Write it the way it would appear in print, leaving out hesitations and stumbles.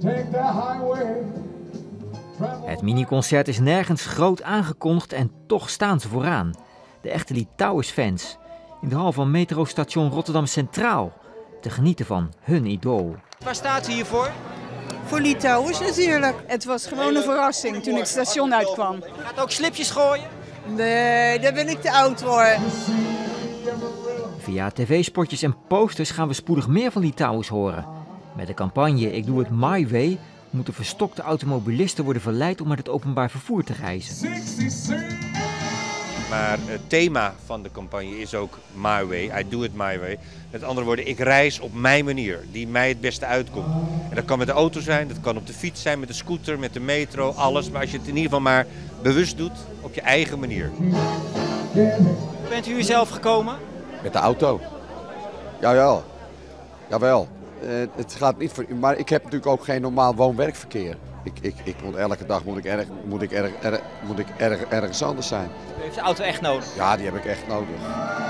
Het miniconcert is nergens groot aangekondigd en toch staan ze vooraan. De echte Litouwers-fans. In de hal van metrostation Rotterdam Centraal. Te genieten van hun idool. Waar staat u hier voor? Voor Litouwers natuurlijk. Het was gewoon een verrassing toen het station uitkwam. Gaat ook slipjes gooien? Nee, daar ben ik te oud voor. Via tv-spotjes en posters gaan we spoedig meer van Litouwers horen. Met de campagne Ik doe het my way moeten verstokte automobilisten worden verleid om met het openbaar vervoer te reizen. Maar het thema van de campagne is ook my way, I do it my way. Met andere woorden, ik reis op mijn manier, die mij het beste uitkomt. En dat kan met de auto zijn, dat kan op de fiets zijn, met de scooter, met de metro, alles. Maar als je het in ieder geval maar bewust doet, op je eigen manier. Bent u hier zelf gekomen? Met de auto. Jawel. Jawel. Het gaat niet voor, maar ik heb natuurlijk ook geen normaal woon-werkverkeer. Ik moet elke dag ergens anders zijn. U heeft de auto echt nodig? Ja, die heb ik echt nodig.